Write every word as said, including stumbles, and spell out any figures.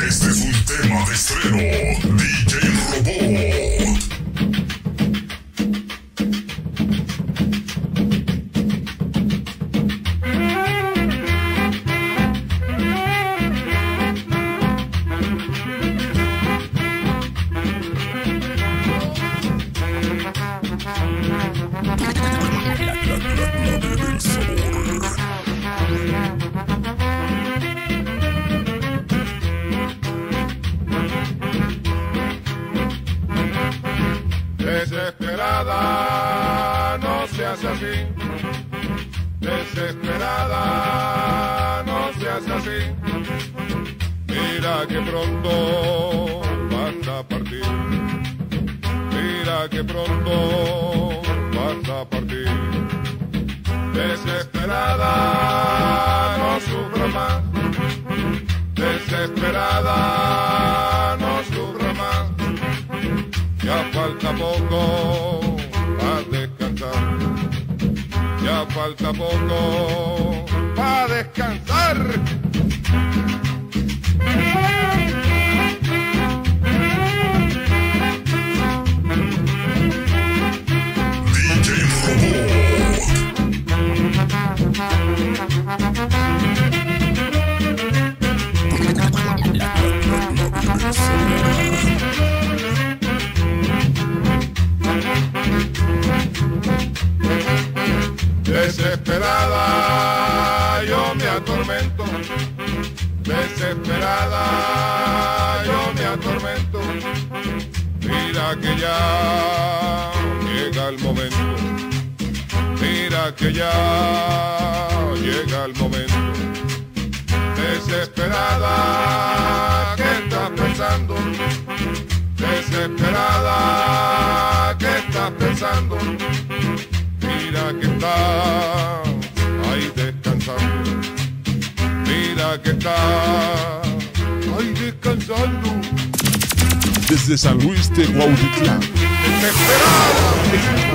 Este es un tema de estreno. D J Robot. Desesperada, no seas así. Desesperada, no seas así. Mira que pronto vas a partir. Mira que pronto vas a partir. Desesperada, no sufra más. Desesperada, no sufra más. Ya falta poco para descansar. Ya falta poco para descansar. D J Robot. Desesperada, yo me atormento. Desesperada, yo me atormento. Mira que ya llega el momento. Mira que ya llega el momento. Desesperada, ¿qué estás pensando? Desesperada, ¿qué estás pensando? Mira que está ahí descansando. Mira que está ahí descansando. Desde San Luis de Cuautitlán. Desesperada.